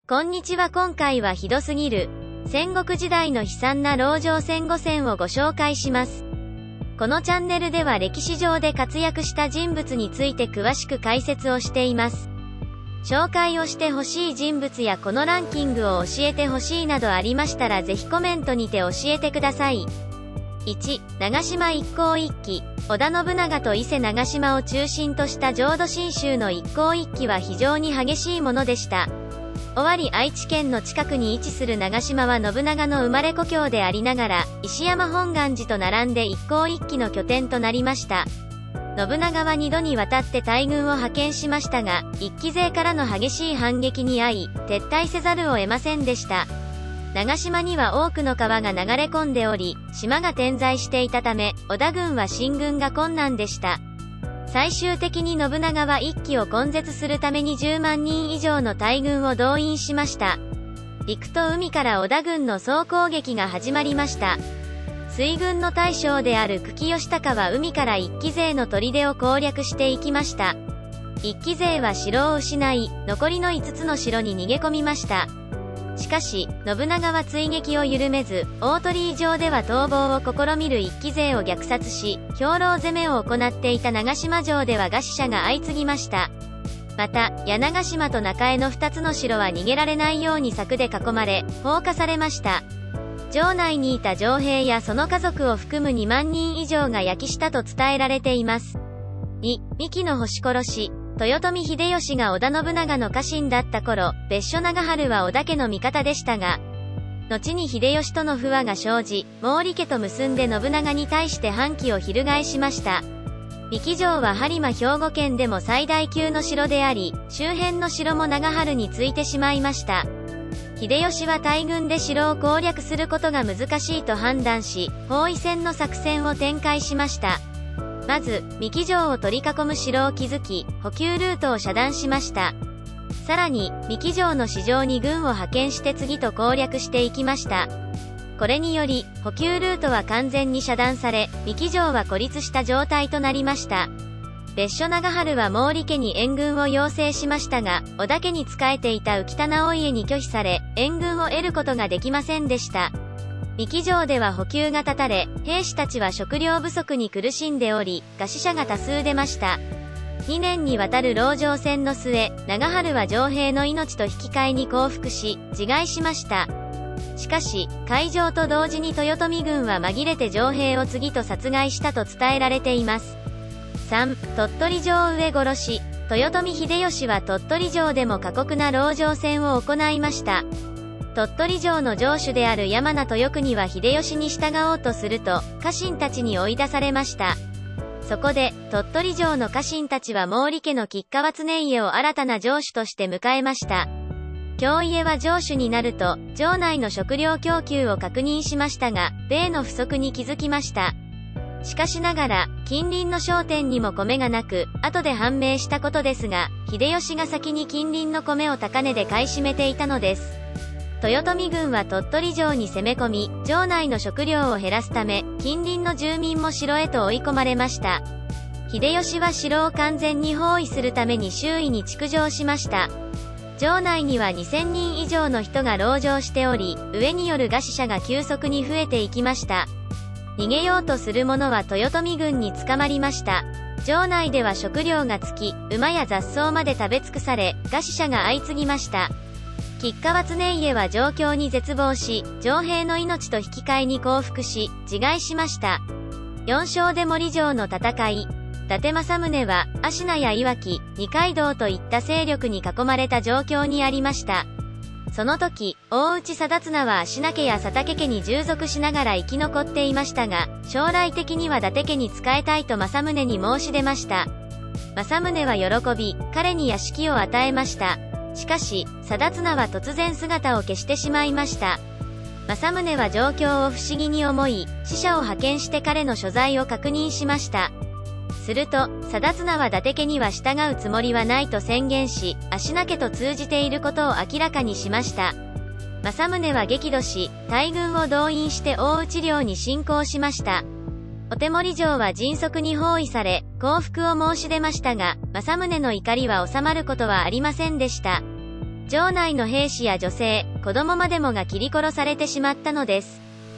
こんにちは。今回はひどすぎる戦国時代の悲惨な籠城戦5選をご紹介します。このチャンネルでは歴史上で活躍した人物について詳しく解説をしています。紹介をしてほしい人物やこのランキングを教えてほしいなどありましたらぜひコメントにて教えてください。1、長島一向一揆。織田信長と伊勢長島を中心とした浄土真宗の一向一揆は非常に激しいものでした。尾張愛知県の近くに位置する長島は信長の生まれ故郷でありながら、石山本願寺と並んで一向一揆の拠点となりました。信長は2度にわたって大軍を派遣しましたが、一揆勢からの激しい反撃に遭い、撤退せざるを得ませんでした。長島には多くの川が流れ込んでおり、島が点在していたため、織田軍は進軍が困難でした。最終的に信長は一揆を根絶するために10万人以上の大軍を動員しました。陸と海から織田軍の総攻撃が始まりました。水軍の大将である久喜義高は海から一揆勢の砦を攻略していきました。一揆勢は城を失い、残りの5つの城に逃げ込みました。しかし、信長は追撃を緩めず、大鳥居城では逃亡を試みる一揆勢を虐殺し、兵糧攻めを行っていた長島城では餓死者が相次ぎました。また、柳ヶ島と中江の2つの城は逃げられないように柵で囲まれ、放火されました。城内にいた城兵やその家族を含む2万人以上が焼き死したと伝えられています。2、三木の星殺し。豊臣秀吉が織田信長の家臣だった頃、別所長春は織田家の味方でしたが、後に秀吉との不和が生じ、毛利家と結んで信長に対して反旗を翻しました。三木城は播磨兵庫県でも最大級の城であり、周辺の城も長春についてしまいました。秀吉は大軍で城を攻略することが難しいと判断し、包囲戦の作戦を展開しました。まず、三木城を取り囲む城を築き、補給ルートを遮断しました。さらに、三木城の市場に軍を派遣して次と攻略していきました。これにより、補給ルートは完全に遮断され、三木城は孤立した状態となりました。別所長春は毛利家に援軍を要請しましたが、織田家に仕えていた浮田直家に拒否され、援軍を得ることができませんでした。三木城では補給が断たれ、兵士たちは食料不足に苦しんでおり、餓死者が多数出ました。2年にわたる籠城戦の末、長春は城兵の命と引き換えに降伏し、自害しました。しかし、開城と同時に豊臣軍は紛れて城兵を次と殺害したと伝えられています。3、鳥取城上殺し。豊臣秀吉は鳥取城でも過酷な籠城戦を行いました。鳥取城の城主である山名豊国は秀吉に従おうとすると、家臣たちに追い出されました。そこで、鳥取城の家臣たちは毛利家の吉川常家を新たな城主として迎えました。京家は城主になると、城内の食料供給を確認しましたが、米の不足に気づきました。しかしながら、近隣の商店にも米がなく、後で判明したことですが、秀吉が先に近隣の米を高値で買い占めていたのです。豊臣軍は鳥取城に攻め込み、城内の食料を減らすため、近隣の住民も城へと追い込まれました。秀吉は城を完全に包囲するために周囲に築城しました。城内には2000人以上の人が籠城しており、飢えによる餓死者が急速に増えていきました。逃げようとする者は豊臣軍に捕まりました。城内では食料が尽き、馬や雑草まで食べ尽くされ、餓死者が相次ぎました。吉川常家は状況に絶望し、城兵の命と引き換えに降伏し、自害しました。4勝で森城の戦い。伊達政宗は、芦名や磐城、二階堂といった勢力に囲まれた状況にありました。その時、大内貞綱は芦名家や佐竹家に従属しながら生き残っていましたが、将来的には伊達家に仕えたいと政宗に申し出ました。政宗は喜び、彼に屋敷を与えました。しかし、貞綱は突然姿を消してしまいました。政宗は状況を不思議に思い、使者を派遣して彼の所在を確認しました。すると、貞綱は伊達家には従うつもりはないと宣言し、芦名家と通じていることを明らかにしました。政宗は激怒し、大軍を動員して大内領に侵攻しました。小手森城は迅速に包囲され、降伏を申し出ましたが、政宗の怒りは収まることはありませんでした。 城内の兵士や女性、子供までもが切り殺されてしまったのです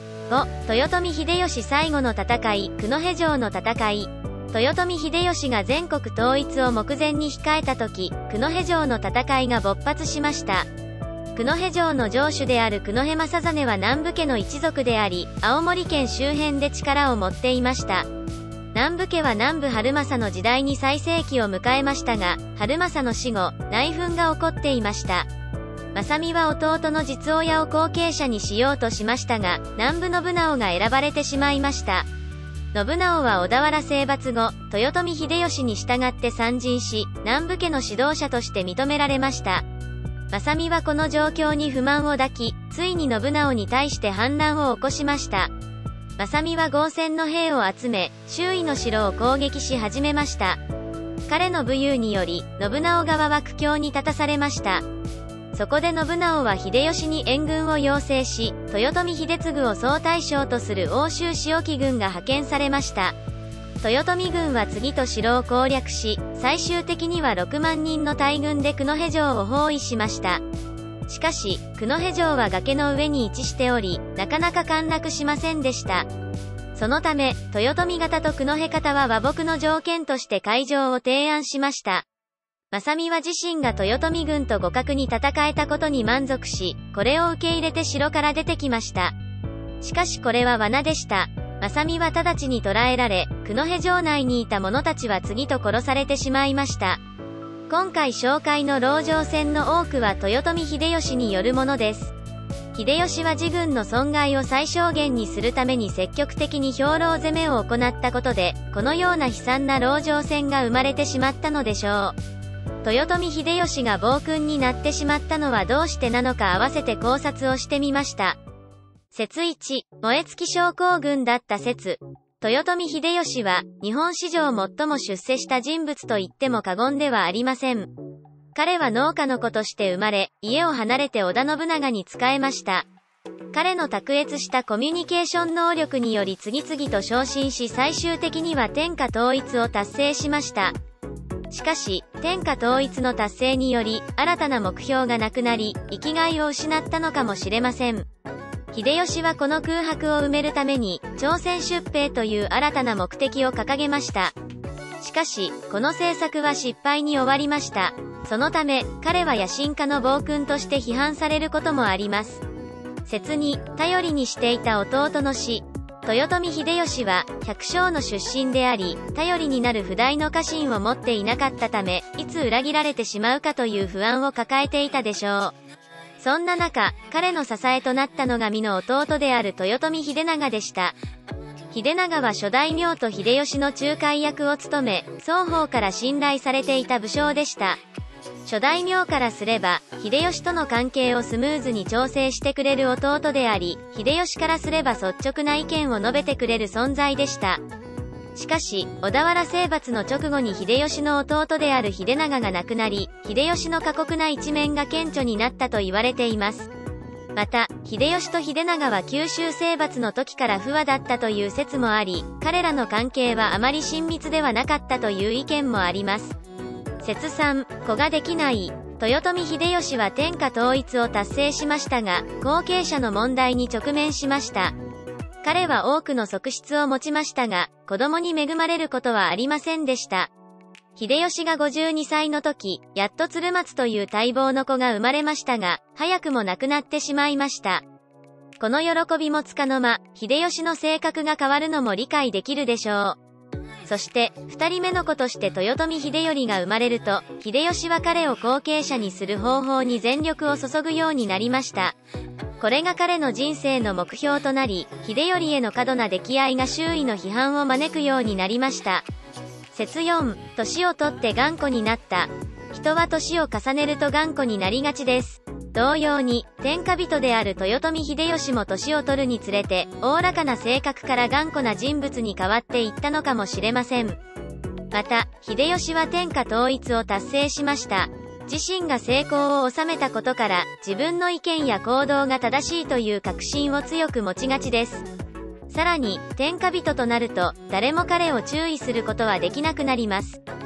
。5. 豊臣秀吉最後の戦い、九戸城の戦い。豊臣秀吉が全国統一を目前に控えた時、九戸城の戦いが勃発しました。九戸城の城主である九戸正実は南部家の一族であり、青森県周辺で力を持っていました。南部家は南部春政の時代に最盛期を迎えましたが、春政の死後、内紛が起こっていました。正美は弟の実親を後継者にしようとしましたが、南部信直が選ばれてしまいました。信直は小田原征伐後、豊臣秀吉に従って参陣し、南部家の指導者として認められました。正美はこの状況に不満を抱き、ついに信直に対して反乱を起こしました。正美は合戦の兵を集め、周囲の城を攻撃し始めました。彼の武勇により、信直側は苦境に立たされました。そこで信直は秀吉に援軍を要請し、豊臣秀次を総大将とする奥州塩木軍が派遣されました。豊臣軍は次と城を攻略し、最終的には6万人の大軍で九戸城を包囲しました。しかし、九戸城は崖の上に位置しており、なかなか陥落しませんでした。そのため、豊臣方と九戸方は和睦の条件として開城を提案しました。正美は自身が豊臣軍と互角に戦えたことに満足し、これを受け入れて城から出てきました。しかしこれは罠でした。正美は直ちに捕らえられ、九戸城内にいた者たちは次と殺されてしまいました。今回紹介の籠城戦の多くは豊臣秀吉によるものです。秀吉は自軍の損害を最小限にするために積極的に兵糧攻めを行ったことで、このような悲惨な籠城戦が生まれてしまったのでしょう。豊臣秀吉が暴君になってしまったのはどうしてなのか合わせて考察をしてみました。説1、燃え尽き症候群だった説。豊臣秀吉は、日本史上最も出世した人物と言っても過言ではありません。彼は農家の子として生まれ、家を離れて織田信長に仕えました。彼の卓越したコミュニケーション能力により次々と昇進し最終的には天下統一を達成しました。しかし、天下統一の達成により、新たな目標がなくなり、生きがいを失ったのかもしれません。秀吉はこの空白を埋めるために、朝鮮出兵という新たな目的を掲げました。しかし、この政策は失敗に終わりました。そのため、彼は野心家の暴君として批判されることもあります。説に、頼りにしていた弟の死。豊臣秀吉は、百姓の出身であり、頼りになる不代の家臣を持っていなかったため、いつ裏切られてしまうかという不安を抱えていたでしょう。そんな中、彼の支えとなったのが実の弟である豊臣秀長でした。秀長は諸大名と秀吉の仲介役を務め、双方から信頼されていた武将でした。諸大名からすれば、秀吉との関係をスムーズに調整してくれる弟であり、秀吉からすれば率直な意見を述べてくれる存在でした。しかし、小田原征伐の直後に秀吉の弟である秀長が亡くなり、秀吉の過酷な一面が顕著になったと言われています。また、秀吉と秀長は九州征伐の時から不和だったという説もあり、彼らの関係はあまり親密ではなかったという意見もあります。説3、子ができない。豊臣秀吉は天下統一を達成しましたが、後継者の問題に直面しました。彼は多くの側室を持ちましたが、子供に恵まれることはありませんでした。秀吉が52歳の時、やっと鶴松という待望の子が生まれましたが、早くも亡くなってしまいました。この喜びもつかの間、秀吉の性格が変わるのも理解できるでしょう。そして、二人目の子として豊臣秀頼が生まれると、秀吉は彼を後継者にする方法に全力を注ぐようになりました。これが彼の人生の目標となり、秀頼への過度な溺愛が周囲の批判を招くようになりました。説4、年をとって頑固になった。人は年を重ねると頑固になりがちです。同様に、天下人である豊臣秀吉も年を取るにつれて、おおらかな性格から頑固な人物に変わっていったのかもしれません。また、秀吉は天下統一を達成しました。自身が成功を収めたことから、自分の意見や行動が正しいという確信を強く持ちがちです。さらに、天下人となると、誰も彼を注意することはできなくなります。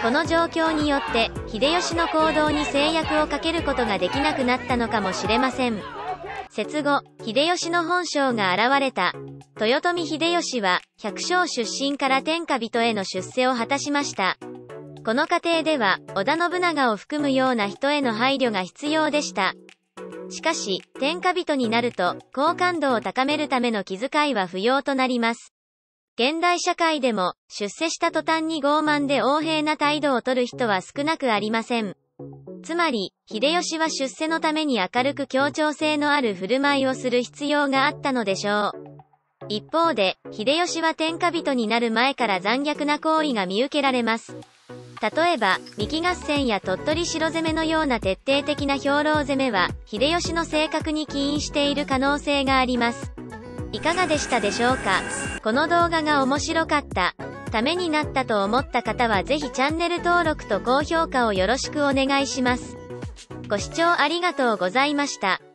この状況によって、秀吉の行動に制約をかけることができなくなったのかもしれません。節後、秀吉の本性が現れた。豊臣秀吉は、百姓出身から天下人への出世を果たしました。この過程では、織田信長を含むような人への配慮が必要でした。しかし、天下人になると、好感度を高めるための気遣いは不要となります。現代社会でも、出世した途端に傲慢で横柄な態度を取る人は少なくありません。つまり、秀吉は出世のために明るく協調性のある振る舞いをする必要があったのでしょう。一方で、秀吉は天下人になる前から残虐な行為が見受けられます。例えば、三木合戦や鳥取城攻めのような徹底的な兵糧攻めは、秀吉の性格に起因している可能性があります。いかがでしたでしょうか？この動画が面白かった、ためになったと思った方はぜひチャンネル登録と高評価をよろしくお願いします。ご視聴ありがとうございました。